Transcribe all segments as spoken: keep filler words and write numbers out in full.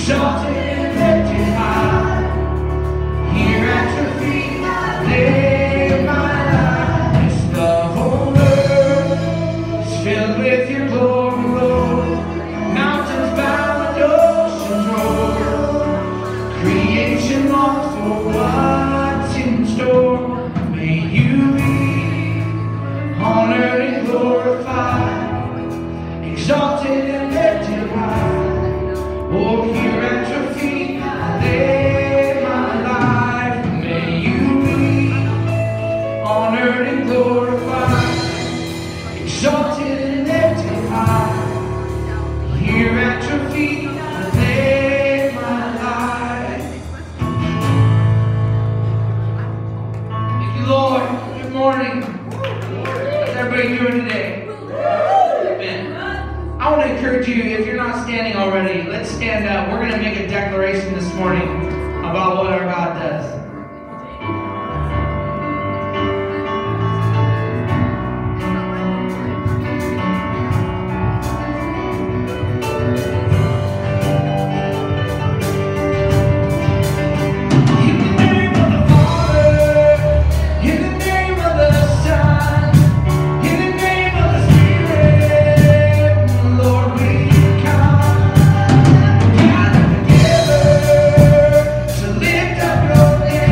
exalted and lifted high. Here at your feet I lay my life. Yes, the whole earth is filled with your glory, Lord. Mountains bow and oceans roar. Creation longs for what's in store. May you be honored and glorified, exalted and lifted high. Oh, here at your feet I lay my life. May you be honored and glorified, exalted and lifted high. Here at your feet I lay my life. Thank you, Lord. Good morning. How's everybody doing today? Amen. I want to encourage you, if you're not standing already, let's stand up. We're going to make a declaration this morning about what our God does. Lift up your name.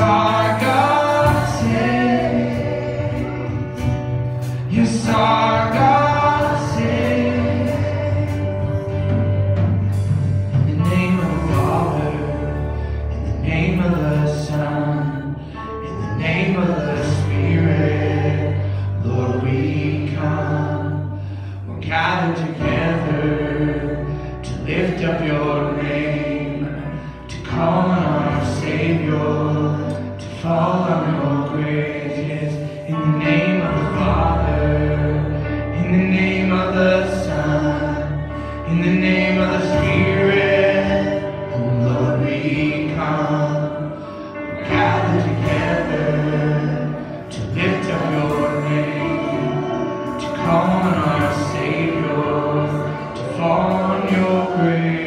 our God says. Yes, our God says. In the name of the Father, in the name of the Son, in the name of the Spirit, Lord, we come. We're gathered together to lift up your name, to call on our Savior, to fall on your grace. Yes, in the name of the Father, in the name of the Son, in the name of the Spirit, oh Lord, we come. We're gathered together to lift up your name, to call on our Savior, to fall on your grace.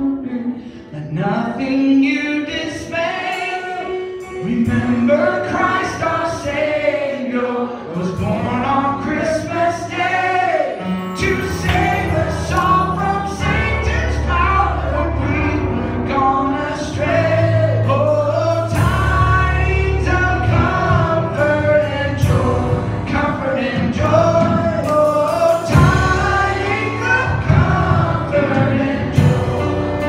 let nothing you dismay. Remember Christ our Savior was born on Christmas Day to save us all from Satan's power when we were gone astray. Oh, tidings of comfort and joy, comfort and joy. Oh, tidings of comfort and joy.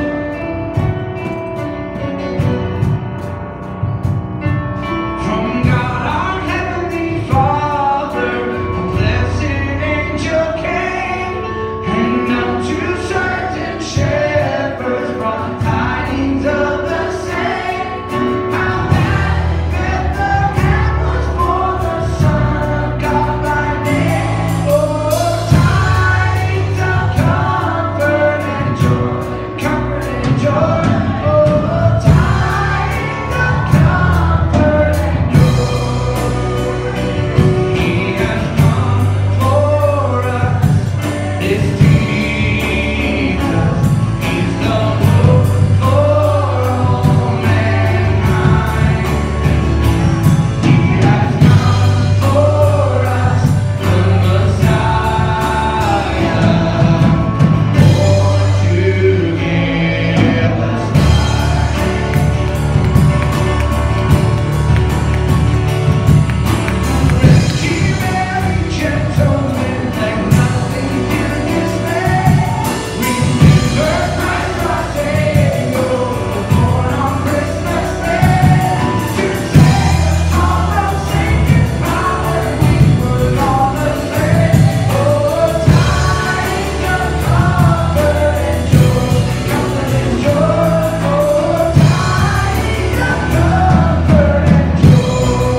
From God our Heavenly Father, a blessed angel came, and unto certain shepherds brought tidings of the same. How that in Bethlehem was born the Son of God by name. Oh, tidings of comfort and joy, comfort and joy. Oh, tidings of comfort and joy. He has come for us, this Jesus. He's the hope for all mankind. He has come for us, the Messiah, born to give us life. Rescue every gentleman, let nothing you dismay. Remember Christ our Savior was born on Christmas Day to save us all from Satan's power. We were gone astray. Oh, tidings of comfort and joy, comfort and joy. Oh, tidings of comfort and joy.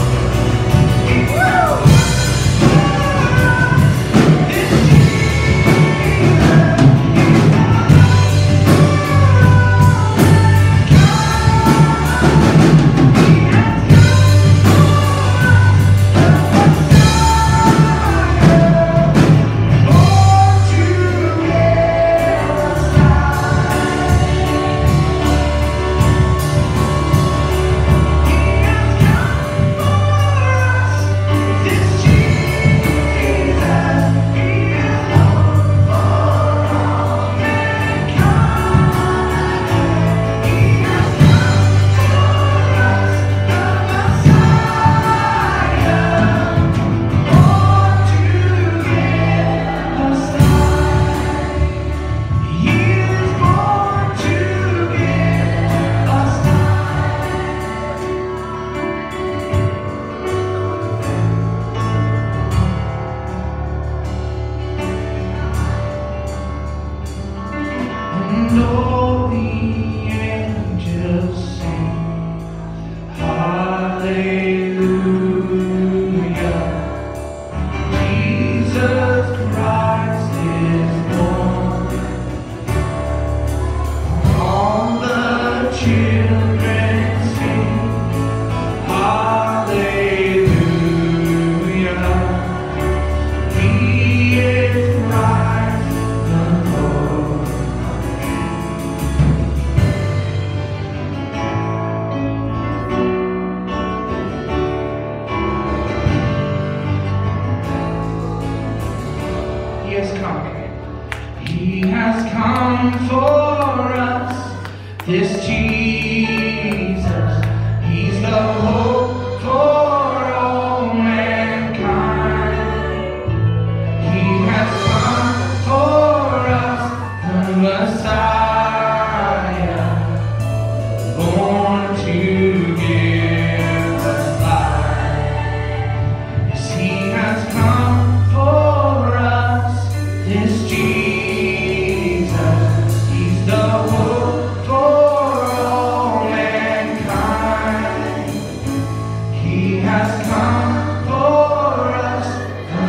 This and all the angels sing, hallelujah. Jesus Christ is born. All the children sing, hallelujah. He is Christ the Lord. He has come. He has come for us, this Jesus. He's the hope for all mankind. He has come for us, the Messiah, born to give us life. Yes, He has come for us, this Jesus. He's the hope for all mankind. He has come for us, the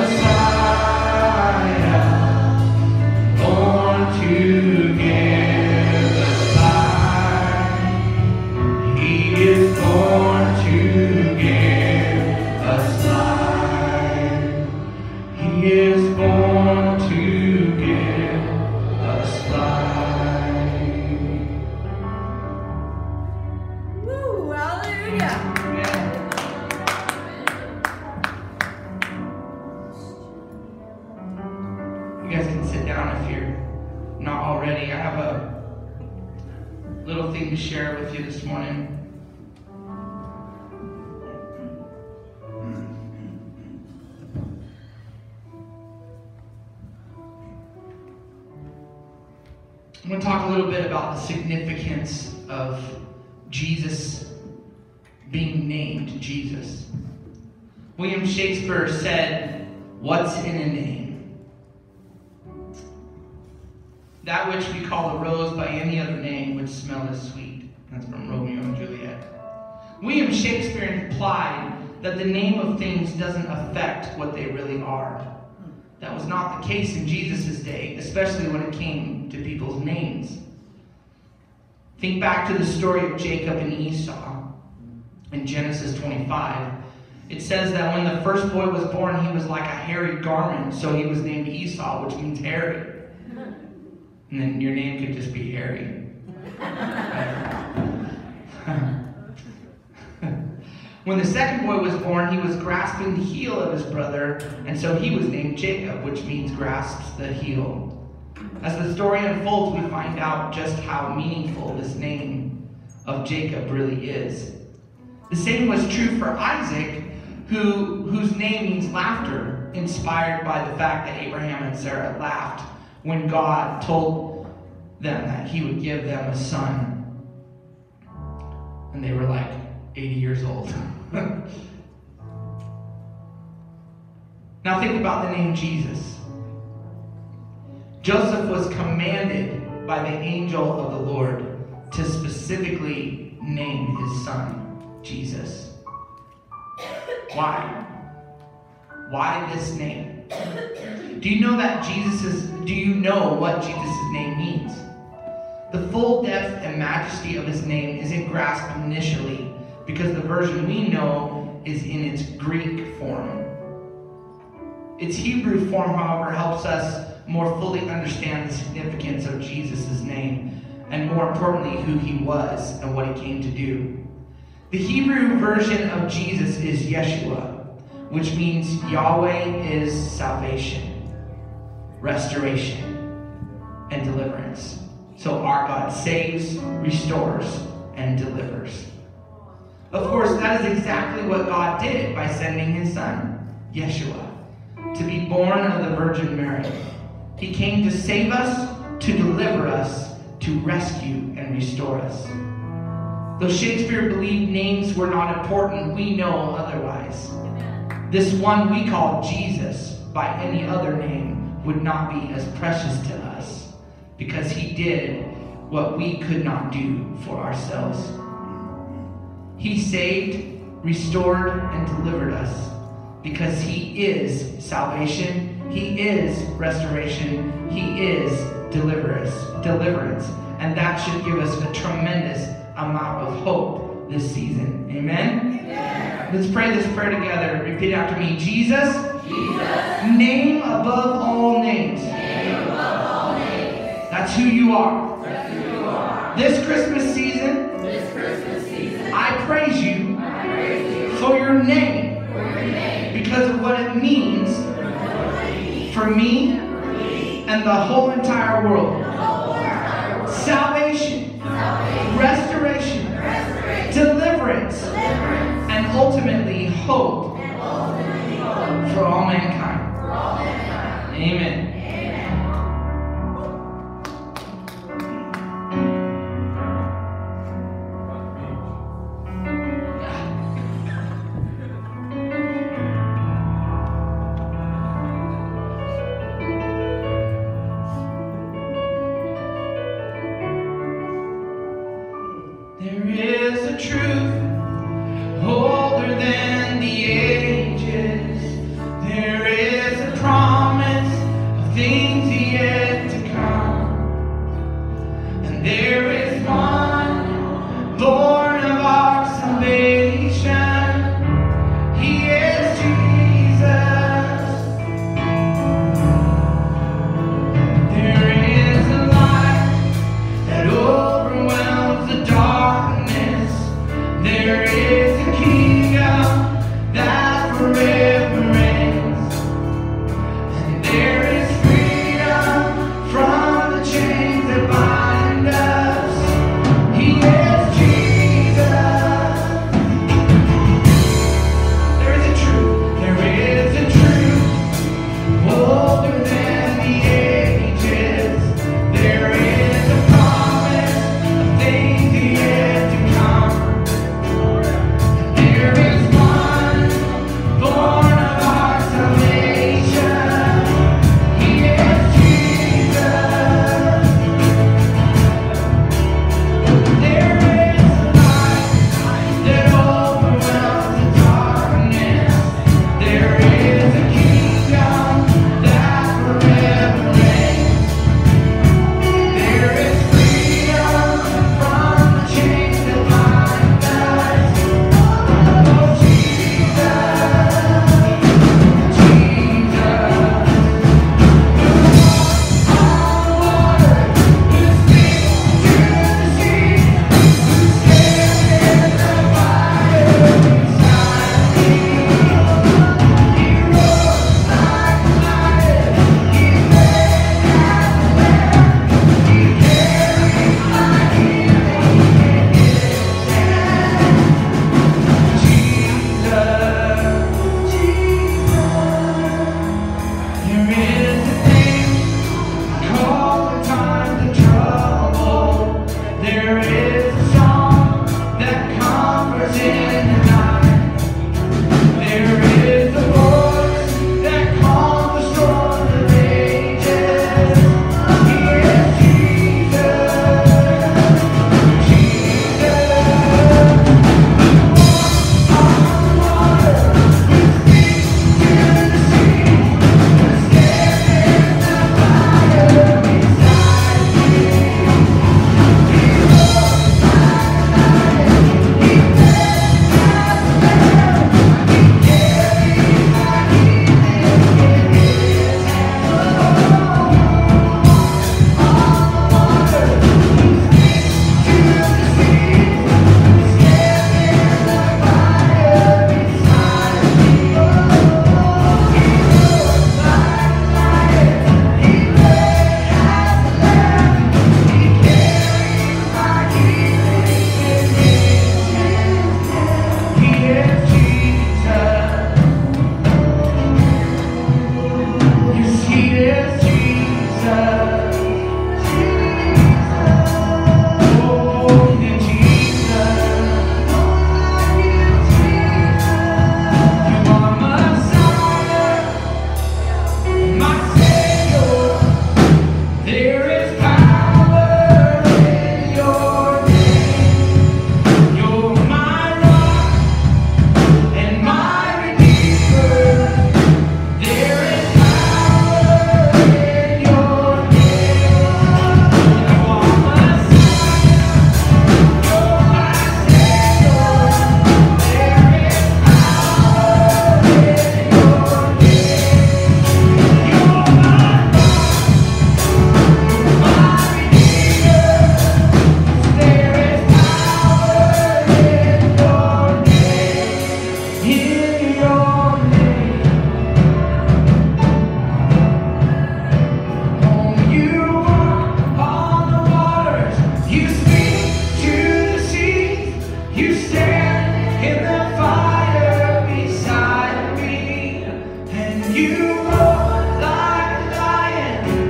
Messiah, born to give us life. He is born to give us life. He is born to You guys can sit down if you're not already. I have a little thing to share with you this morning. I'm going to talk a little bit about the significance of Jesus being named Jesus. William Shakespeare said, "What's in a name? That which we call a rose by any other name would smell as sweet." That's from Romeo and Juliet. William Shakespeare implied that the name of things doesn't affect what they really are. That was not the case in Jesus' day, especially when it came to people's names. Think back to the story of Jacob and Esau in Genesis twenty-five. It says that when the first boy was born, he was like a hairy garment, so he was named Esau, which means hairy. And then your name could just be Harry. When the second boy was born, he was grasping the heel of his brother, and so he was named Jacob, which means grasps the heel. As the story unfolds, we find out just how meaningful this name of Jacob really is. The same was true for Isaac, who, whose name means laughter, inspired by the fact that Abraham and Sarah laughed when God told them that he would give them a son. And they were like eighty years old. Now think about the name Jesus. Joseph was commanded by the angel of the Lord to specifically name his son Jesus. Why? Why this name? Do you know that Jesus is, do you know what Jesus' name means? The full depth and majesty of his name isn't grasped initially because the version we know is in its Greek form. Its Hebrew form, however, helps us more fully understand the significance of Jesus' name and, more importantly, who he was and what he came to do. The Hebrew version of Jesus is Yeshua, which means Yahweh is salvation, restoration, and deliverance. So our God saves, restores, and delivers. Of course, that is exactly what God did by sending his son, Yeshua, to be born of the Virgin Mary. He came to save us, to deliver us, to rescue and restore us. Though Shakespeare believed names were not important, we know otherwise. This one we call Jesus by any other name would not be as precious to us because he did what we could not do for ourselves. He saved, restored, and delivered us because he is salvation, he is restoration, he is deliverance, deliverance. And that should give us a tremendous amount of hope this season. Amen? Amen. Let's pray this prayer together. Repeat after me. Jesus, Jesus, name above all names. Name above all names. That's who you are. That's who you are. This Christmas season, this Christmas season, I praise you, I praise you for your name, for your name, because of what it means for me, for me and the whole entire world. The whole entire world. Salvation, Salvation, restoration, restoration, deliverance, deliverance, and ultimately hope, and ultimately hope for all mankind. For all mankind. Amen. Truth older than the ages, there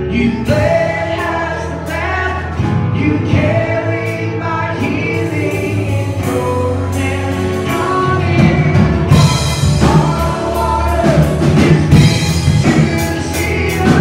You bled as the lamb. You carry my healing in your hand. Come in on water. You speak to the sea of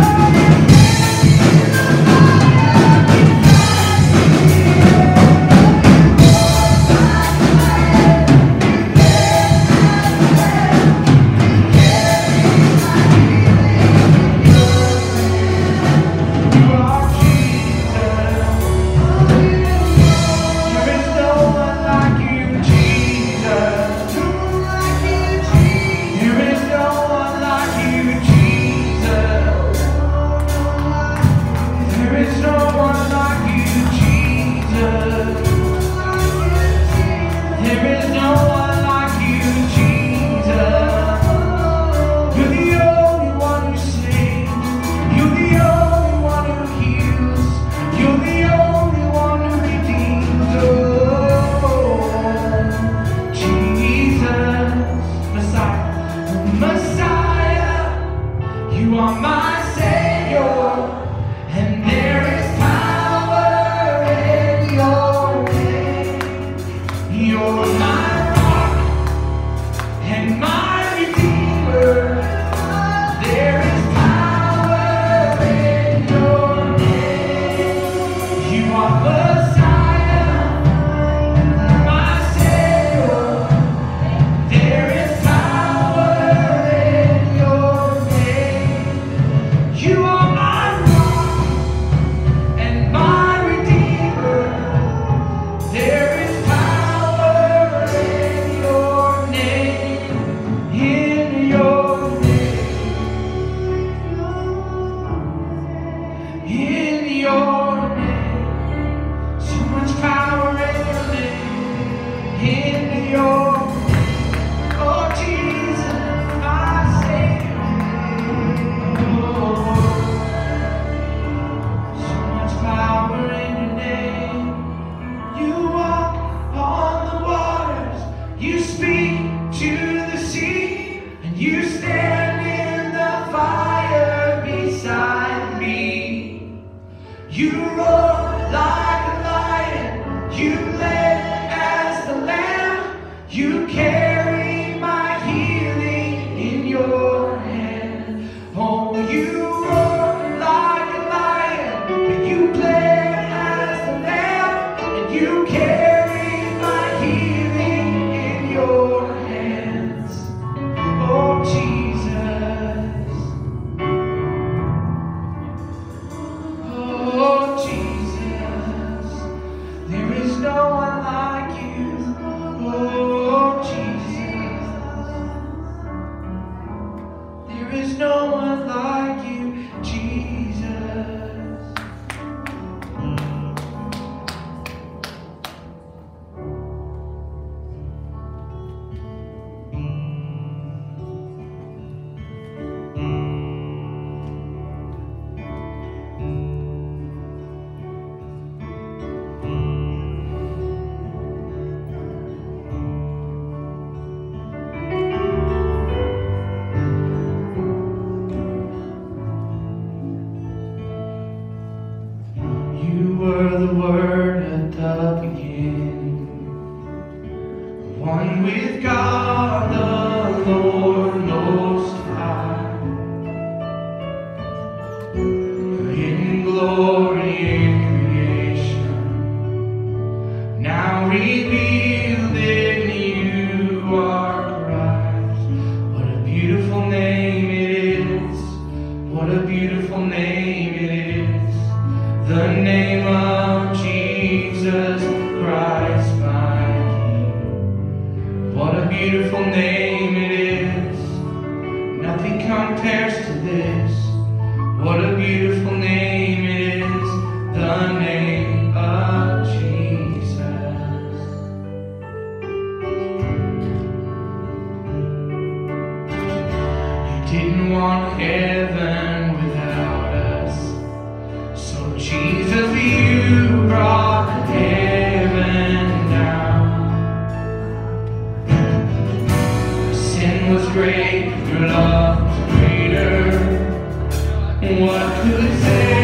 great, your love is greater. What could say?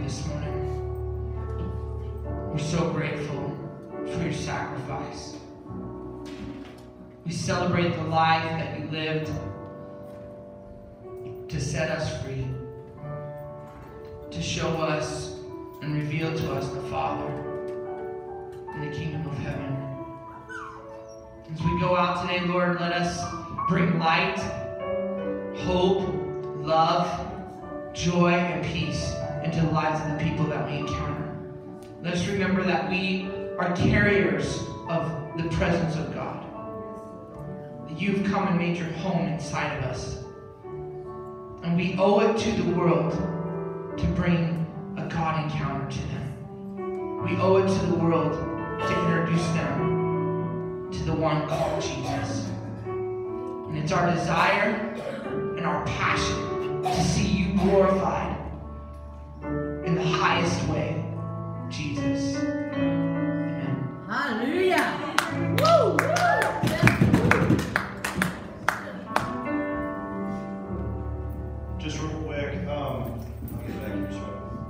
this morning. We're so grateful for your sacrifice. We celebrate the life that you lived to set us free, to show us and reveal to us the Father in the kingdom of heaven. As we go out today, Lord, let us bring light, hope, love, joy, and peace into the lives of the people that we encounter. Let us remember that we are carriers of the presence of God. That you've come and made your home inside of us. And we owe it to the world to bring a God encounter to them. We owe it to the world to introduce them to the one called Jesus. And it's our desire and our passion to see you glorified in the highest way, Jesus. Amen. Hallelujah. Woo! Just real quick, um, I'll get back here. So,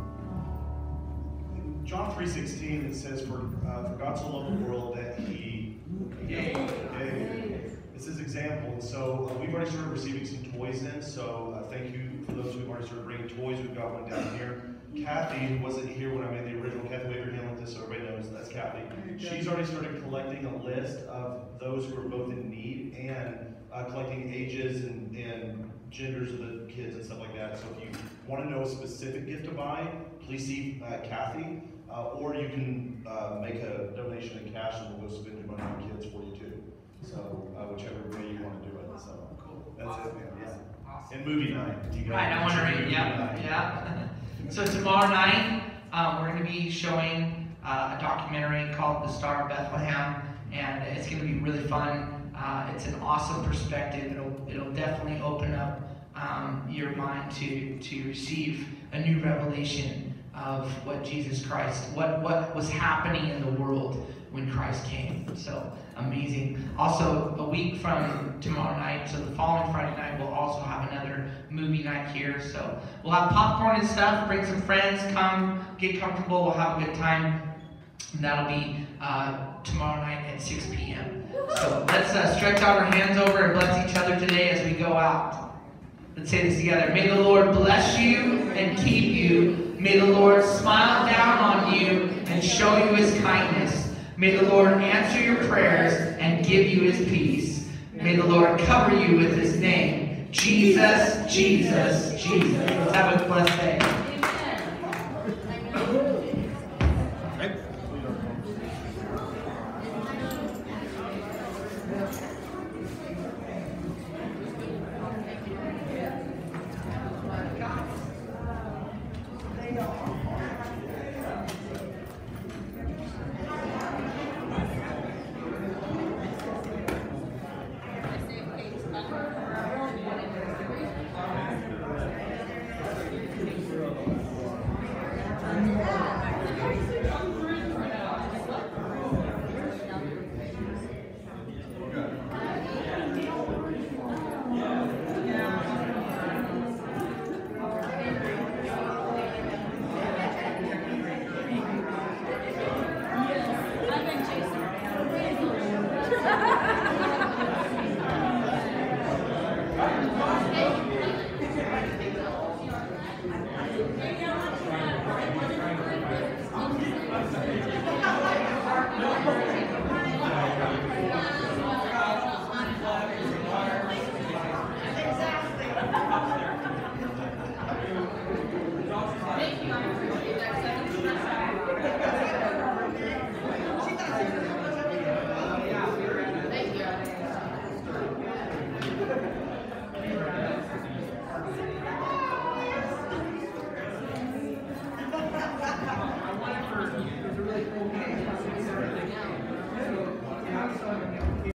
John three sixteen, it says, "For uh, for God so loved the world that He gave." It's His example. And so uh, we've already started receiving some toys in. So uh, thank you for those who've already started bringing toys. We've got one down here. Kathy, who wasn't here when I made the original, Kathy, wave your hand like this so everybody knows that's Kathy. She's already started collecting a list of those who are both in need and uh, collecting ages and, and genders of the kids and stuff like that. So if you want to know a specific gift to buy, please see uh, Kathy, uh, or you can uh, make a donation in cash and we'll go spend your money on kids for you too. So uh, whichever way you want to do it. So cool. That's awesome. It. Man. Yeah. Awesome. And movie night. You right, I want to read. Yeah, yeah. So tomorrow night um, we're going to be showing uh, a documentary called "The Star of Bethlehem," and it's going to be really fun. Uh, it's an awesome perspective. It'll it'll definitely open up um, your mind to to receive a new revelation of what Jesus Christ, what what was happening in the world when Christ came. So amazing. Also, a week from tomorrow night, so the following Friday night, we'll also have another movie night here. So we'll have popcorn and stuff. Bring some friends. Come, get comfortable. We'll have a good time. And that'll be uh, tomorrow night at six p m So let's uh, stretch out our hands over and bless each other today as we go out. Let's say this together. May the Lord bless you and keep you. May the Lord smile down on you and show you His kindness. May the Lord answer your prayers and give you His peace. May the Lord cover you with His name. Jesus, Jesus, Jesus. Have a blessed day.